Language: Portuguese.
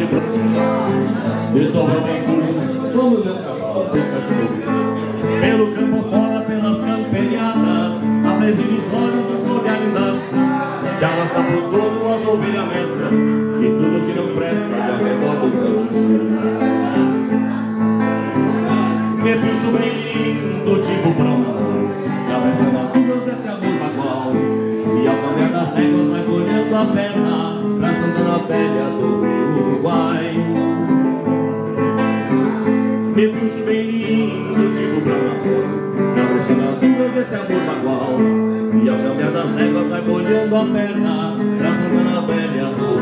De sobra bem curto, como o meu cavalo, dois cachorros. Pelo campo fora, pelas camperiadas, apresenta os olhos do floreado da sul. Já basta pro todo as ovelhas mestras, e tudo que não presta já revolta o canto. Me bicho bem lindo, tipo pra um amor, cabeça nas ruas desse amor bagual. E ao cambiar das réguas vai colhendo a perna pra Santana Velha do Uruguai. Me puxo bem lindo, tipo pra um amor, cabeça nas ruas desse amor bagual. E ao cambiar das réguas vai colhendo a perna pra Santana Velha do